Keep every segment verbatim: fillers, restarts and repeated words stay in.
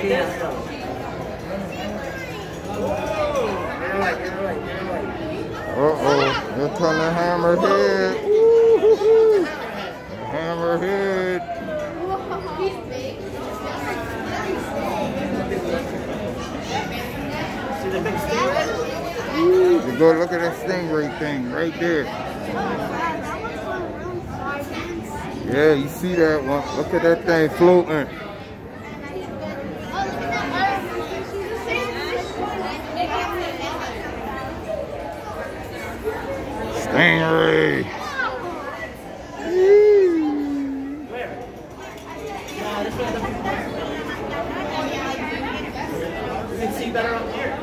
Uh-oh, here come the hammerhead. Ooh, hammerhead. Ooh, you go look at that stingray thing right there. Yeah, you see that one. Look at that thing floating. Stingray. You can see better up here.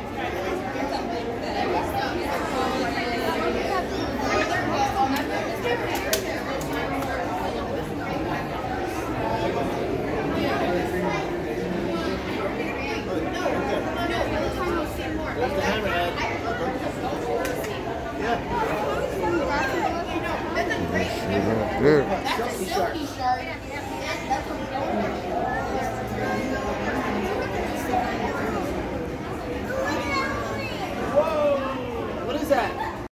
That's the hammerhead. Yeah. That's a great. That's a silky shark.